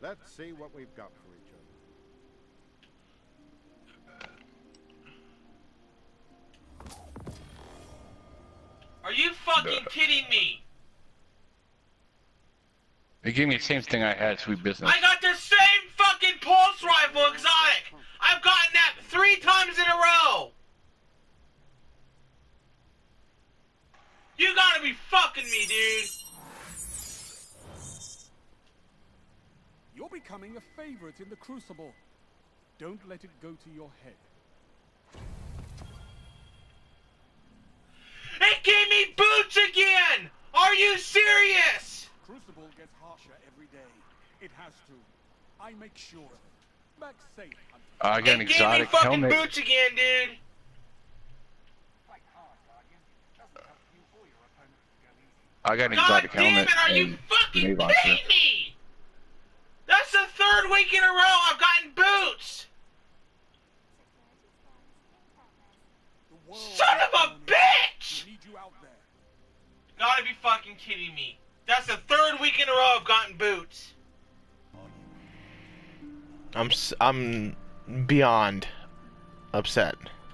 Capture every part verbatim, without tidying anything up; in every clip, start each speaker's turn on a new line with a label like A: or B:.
A: Let's see what we've got for each other.
B: Are you fucking kidding me?
C: They gave me the same thing I had, Sweet Business.
B: I got the same fucking pulse rifle exotic! I've gotten that three times in a row! You gotta be fucking me, dude!
D: You're becoming a favorite in the Crucible. Don't let it go to your head.
B: It gave me boots again! Are you serious?
D: Crucible gets harsher every day. It has to. I make sure of it. Back safe.
C: Uh, I got an
B: it gave
C: exotic
B: me fucking
C: helmet.
B: boots again, dude!
C: I got an
B: God
C: exotic
B: damn
C: helmet.
B: it, are you
C: and
B: fucking
C: grenade
B: kidding
C: launcher.
B: me? That's the third week in a row I've gotten boots! Son of a bitch!
D: We need you out there.
B: Gotta be fucking kidding me. That's the third week in a row I've gotten boots.
E: I'm s I'm beyond upset.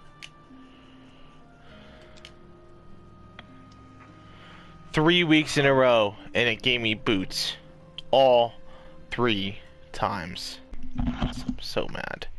E: Three weeks in a row, and it gave me boots. All three times. I'm so mad.